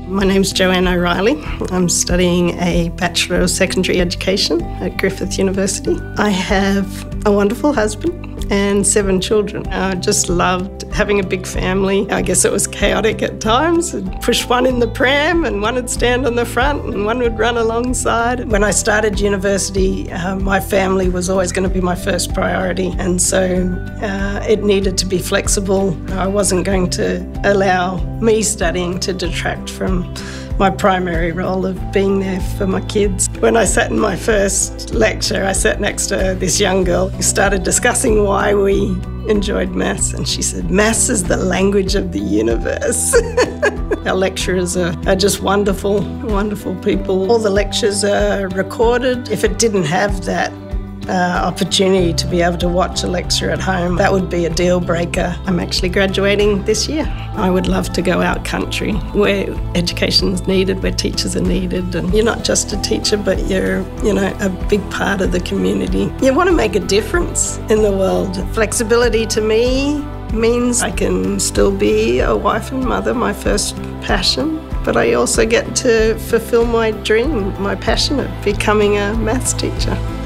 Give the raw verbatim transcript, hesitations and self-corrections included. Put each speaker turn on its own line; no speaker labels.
My name's Joanne O'Reilly. I'm studying a Bachelor of Secondary Education at Griffith University. I have a wonderful husband and seven children. I just loved having a big family. I guess it was chaotic at times. I'd push one in the pram and one would stand on the front and one would run alongside. When I started university, uh, my family was always going to be my first priority, and so uh, it needed to be flexible. I wasn't going to allow me studying to detract from my primary role of being there for my kids. When I sat in my first lecture, I sat next to this young girl who started discussing why we enjoyed maths, and she said, "Maths is the language of the universe." Our lecturers are, are just wonderful, wonderful people. All the lectures are recorded. If it didn't have that Uh, opportunity to be able to watch a lecture at home, that would be a deal breaker. I'm actually graduating this year. I would love to go out country where education is needed, where teachers are needed, and you're not just a teacher, but you're, you know, a big part of the community. You want to make a difference in the world. Flexibility to me means I can still be a wife and mother, my first passion, but I also get to fulfill my dream, my passion of becoming a maths teacher.